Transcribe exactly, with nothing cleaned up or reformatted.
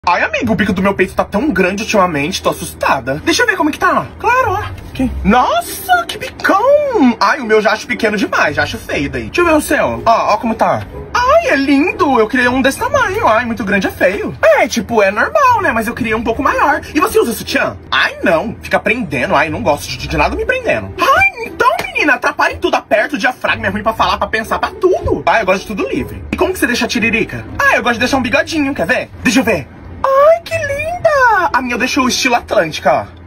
Ai, amigo, o bico do meu peito tá tão grande ultimamente, tô assustada. Deixa eu ver como é que tá. Claro, ó. Okay. Nossa, que bicão. Ai, o meu já acho pequeno demais, já acho feio daí. Deixa eu ver o seu. Ó, ó como tá. Ai, é lindo. Eu queria um desse tamanho. Ai, muito grande é feio. É, tipo, é normal, né? Mas eu queria um pouco maior. E você usa sutiã? Ai, não. Fica prendendo. Ai, não gosto de, de nada me prendendo. Ai, então, menina, atrapalha em tudo. Aperta o diafragma, é ruim pra falar, pra pensar, pra tudo. Ai, eu gosto de tudo livre. E como que você deixa a tiririca? Ah, eu gosto de deixar um bigodinho, quer ver? Deixa eu ver. Ai, que linda! A minha eu deixo o estilo Atlântica, ó.